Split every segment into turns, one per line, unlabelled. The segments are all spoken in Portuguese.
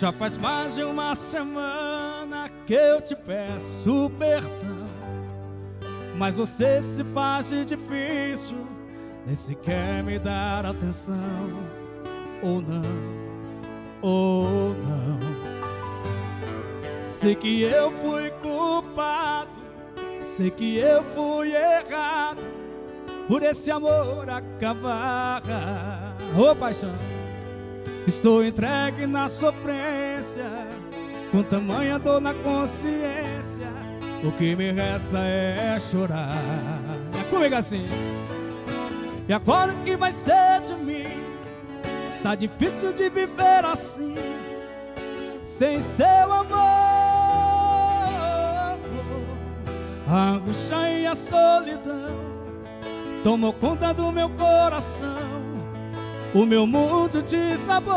Já faz mais de uma semana que eu te peço perdão, mas você se faz de difícil, nem sequer me dar atenção. Ou não. Sei que eu fui culpado, sei que eu fui errado por esse amor acabar. Ô paixão, estou entregue na sofrência, com tamanha dor na consciência. O que me resta é chorar. É comigo assim. E agora o que vai ser de mim? Está difícil de viver assim, sem seu amor. A angústia e a solidão tomou conta do meu coração. O meu mundo desabou.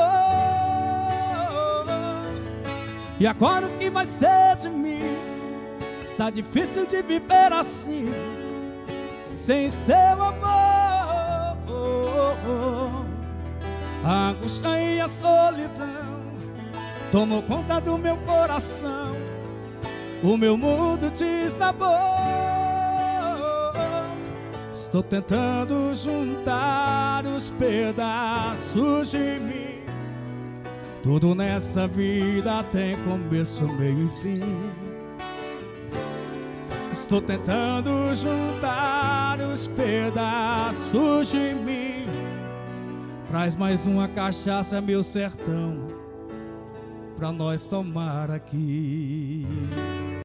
E agora o que vai ser de mim? Está difícil de viver assim, sem seu amor. A angústia e a solidão tomou conta do meu coração. O meu mundo desabou. Estou tentando juntar os pedaços de mim. Tudo nessa vida tem começo, meio e fim. Estou tentando juntar os pedaços de mim. Traz mais uma cachaça, meu sertão, pra nós tomar aqui.